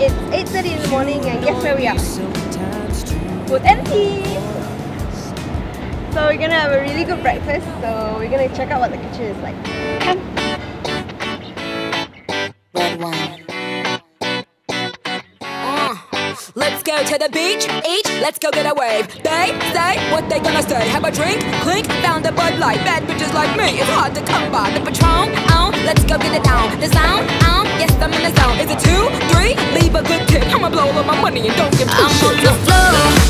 It's 8:30 in the morning and guess where we are? Food and tea! So we're gonna have a really good breakfast, so we're gonna check out what the kitchen is like. Come! Red wine. Let's go to the beach, each, let's go get a wave. They say what they gonna say. Have a drink, clink, found a Bud Light. Bad bitches like me, it's hard to come by. The Patron, let's go get it down. The sound, yes I'm in the zone. Is it 2, 3? Leave a good tip. I'ma blow all of my money and don't give a shit. I'm on the floor.